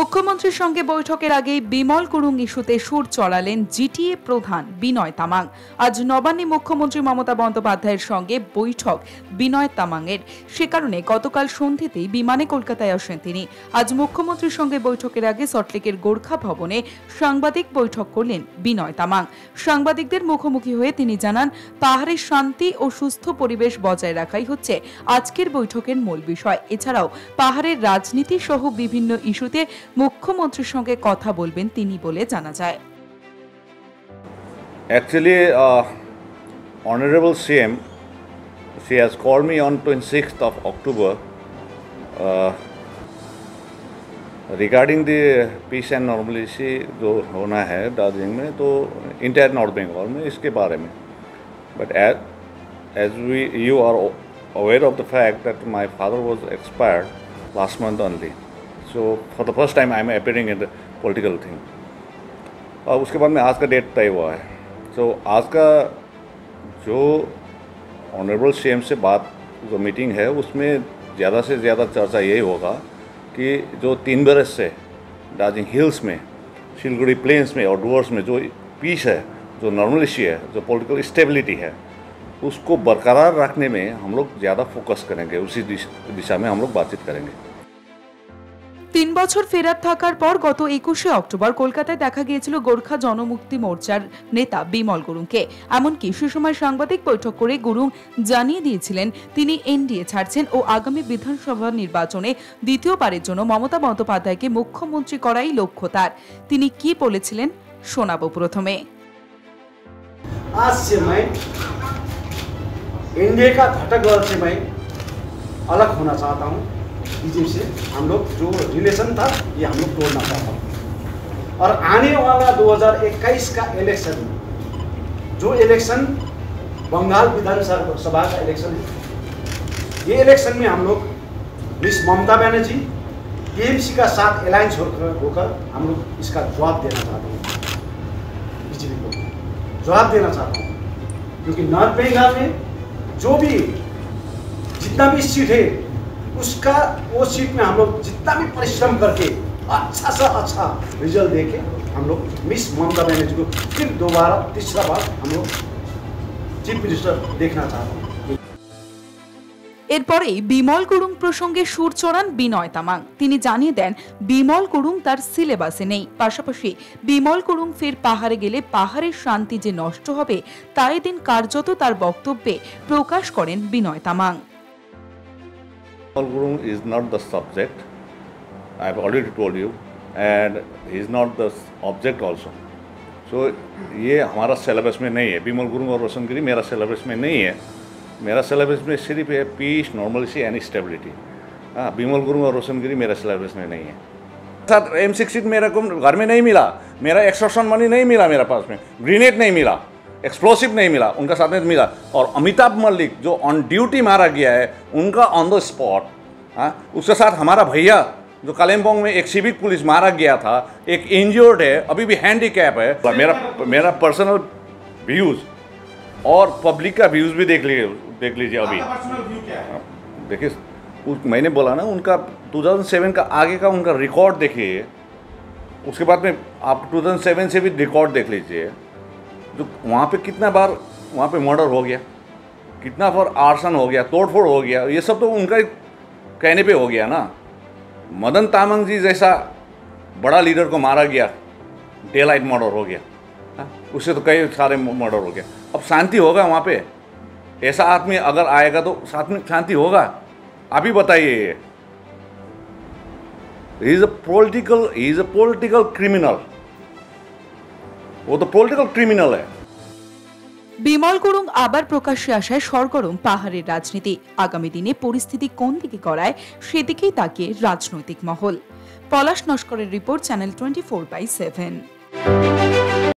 মুখ্যমন্ত্রীর সঙ্গে বৈঠকের আগে বিমল গুরুং ইস্যুতে সুর চড়ালেন জিটিএ প্রধান বিনয় তামাং। আজ নবান্নে মুখ্যমন্ত্রী মমতা বন্দ্যোপাধ্যায়ের সঙ্গে বৈঠক বিনয় তামাংয়ের, সে কারণে গতকাল সন্ধ্যেতেই বিমানে কলকাতায় আসেন তিনি। আজ মুখ্যমন্ত্রীর সঙ্গে বৈঠকের আগে সল্টলেকের গোর্খা ভবনে সাংবাদিক বৈঠক করলেন বিনয় তামাং। সাংবাদিকদের মুখোমুখি হয়ে তিনি জানান, পাহাড়ের শান্তি ও সুস্থ পরিবেশ বজায় রাখাই হচ্ছে আজকের বৈঠকের মূল বিষয়। এছাড়াও পাহাড়ের রাজনীতি সহ বিভিন্ন ইস্যুতে মুখ্যমন্ত্রীর সঙ্গে কথা বলবেন তিনি বলে জানা যায়। Actually, Honorable CM, she has called me on 26th of October regarding the peace and normalcy जो होना है दार्जिलिंग में, तो इंटायर नॉर्थ बंगाल में, इसके बारे में। But as you are aware of the fact that my father was expired last month only, so for the first time I am appearing in the political thing। और उसके बाद में आज का डेट तय हुआ है। तो आज का जो ऑनरेबल सीएम से बात जो मीटिंग है उसमें ज़्यादा से ज़्यादा चर्चा यही होगा कि जो 3 बरस से दार्जिलिंग हिल्स में, सिलगुड़ी प्लेन्स में और डुवर्स में जो पीस है, जो नॉर्मलिटी है, जो पॉलिटिकल स्टेबिलिटी है, उसको बरकरार रखने में हम लोग ज़्यादा फोकस करेंगे। उसी दिशा में हम लोग बातचीत करेंगे। 3 বছর ফেরার থাকার পর গত 21শে অক্টোবর কলকাতায় দেখা গিয়েছিল গোর্খা জনমুক্তি মোর্চার নেতা বিমল গুরুংকে। এমনকি সে সময় সাংবাদিক বৈঠক করে গুরুং জানিয়ে দিয়েছিলেন তিনি এনডিএ ছাড়ছেন ও আগামী বিধানসভা নির্বাচনে দ্বিতীয়বারের জন্য মমতা বন্দ্যোপাধ্যায়কে মুখ্যমন্ত্রী করাই লক্ষ্য তার। তিনি কি বলেছিলেন শোনাবো প্রথমে। आज से मैं एनडीए का घटक दल से मैं अलग होना चाहता हूँ। बीजेपी से हम लोग जो रिलेशन था ये हम लोग तोड़ना चाहता हूँ। और आने वाला 2021 का इलेक्शन, जो इलेक्शन बंगाल विधानसभा का इलेक्शन है, ये इलेक्शन में हम लोग मिस ममता बनर्जी टीएमसी का साथ अलायंस होकर हम लोग इसका जवाब देना चाहते हैं। बीजेपी को जवाब देना चाहता हूँ, क्योंकि नॉर्थ बंगाल में जो भी जितना भी सीट है उसका वो सीट में हम लोग जितना भी परिश्रम करके अच्छा से अच्छा रिजल्ट देके हम लोग मिस ममता बनर्जी को फिर दोबारा तीसरा बार हम लोग चीफ मिनिस्टर देखना चाहते हैं। এরপরেই বিমল গুরুং প্রসঙ্গে সুর চড়ান বিনয় তামাং। তিনি জানিয়ে দেন বিমল গুরুং তার সিলেবাসে নেই। পাশাপাশি বিমল গুরুং ফের পাহাড়ে গেলে পাহাড়ের শান্তি যে নষ্ট হবে তাই দিন কার্যত তার বক্তব্যে প্রকাশ করেন বিনয় Tamang. Bimal Gurung is not the subject, I have already told you, and he is not the object also. So ये हमारा सिलेबस में नहीं है। बिमल गुरुंग और रोशनगिरी मेरा सिलेबस में नहीं है। मेरा सिलेबस में सिर्फ है पीस, नॉर्मलिटी एंड स्टेबिलिटी। हाँ, बिमल गुरुंग और रोशनगिरी मेरा सिलेबस में नहीं है। साथ M16 मेरे को घर में नहीं मिला, मेरा एक्सटॉर्शन मनी नहीं मिला मेरे पास में, ग्रेनेड नहीं मिला, एक्सप्लोसिव नहीं मिला, उनका साथ में मिला। और अमिताभ मलिक जो ऑन ड्यूटी मारा गया है उनका ऑन द स्पॉट, हाँ, उसके साथ हमारा भैया जो कालिम्पोंग में एक सिविक पुलिस मारा गया था, एक इंजर्ड है, अभी भी हैंडीकैप है। मेरा पर्सनल व्यूज़ और पब्लिक का व्यूज़ भी देख लीजिए अभी। देखिए मैंने बोला ना, उनका 2007 का आगे का उनका रिकॉर्ड देखिए, उसके बाद में आप 2007 से भी रिकॉर्ड देख लीजिए। जो वहाँ पे कितना बार वहाँ पे मर्डर हो गया, कितना बार आर्सन हो गया, तोड़फोड़ हो गया, ये सब तो उनका कहने पे हो गया ना। मदन तामंग जी जैसा बड़ा लीडर को मारा गया, डे लाइट मर्डर हो गया, उससे तो कई सारे मर्डर हो गया। अब शांति होगा वहाँ पे? ऐसा आदमी अगर आएगा तो साथ में शांति होगा? आप ही बताइए। He is a political criminal, वो तो पॉलिटिकल क्रिमिनल है। বিমল গুরুং আবার প্রকাশ্যে আসায় সরগরম পাহাড়ের রাজনীতি। আগামী দিনে পরিস্থিতি কোন দিকে গড়ায় সেদিকেই তাকিয়ে রাজনৈতিক মহল। পলাশ নস্করের রিপোর্ট, চ্যানেল 24/7।